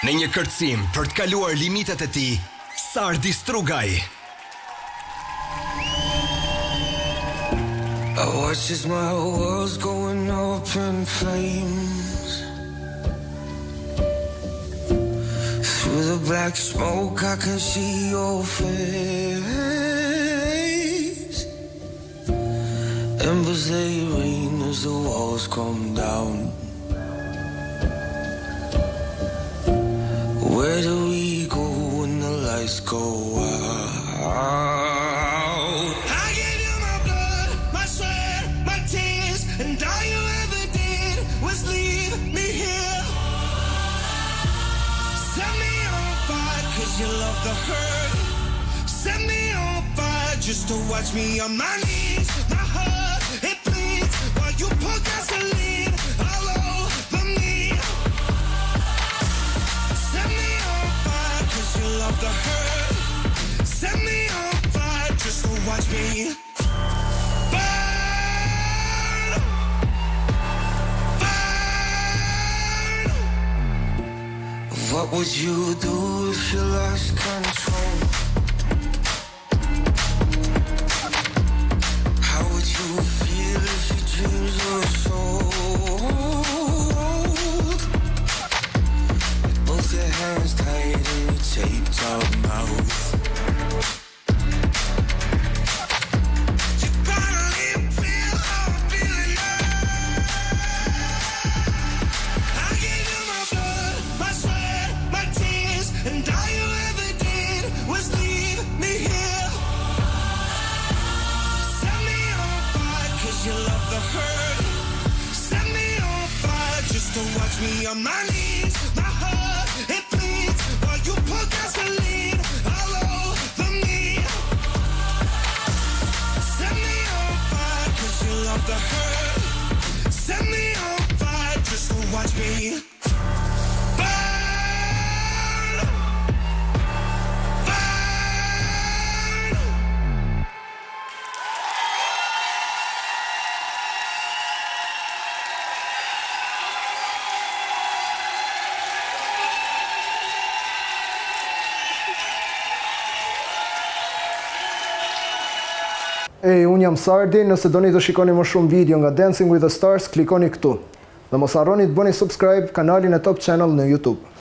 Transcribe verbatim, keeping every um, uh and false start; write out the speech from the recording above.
Në një kërcim për të kaluar limitet e tij, Sardi Strugaj. I watch as my world's going up in flames. Through the black smoke I can see your face. Embers they rain as the walls come down. Where do we go when the lights go out? I gave you my blood, my sweat, my tears, and all you ever did was leave me here. Set me on fire cause you love the hurt. Set me on fire just to watch me on my knees. My heart, it bleeds while you pour gasoline all over me. Set me on fire cause you love the hurt. Set me on fire just to watch me burn. Burn. What would you do if you lost control? How would you feel if your dreams were sold? With both your hands tied in your taped up mouth. You finally feel how I'm feeling now. I gave you my blood, my sweat, my tears, and all you ever did was leave me here. Set me on fire cause you love the hurt. Set me on fire just to watch me on my knees. My heart, it bleeds while you pour gasoline all over me. Set me on fire cause you love the hurt. Set me on fire just to watch me burn. Burn. Ej, unë jam Sardi, nëse doni të shikoni më shumë video nga Dancing with the Stars, klikoni këtu. Dhe mos harroni të bëni subscribe kanalin e Top Channel në YouTube.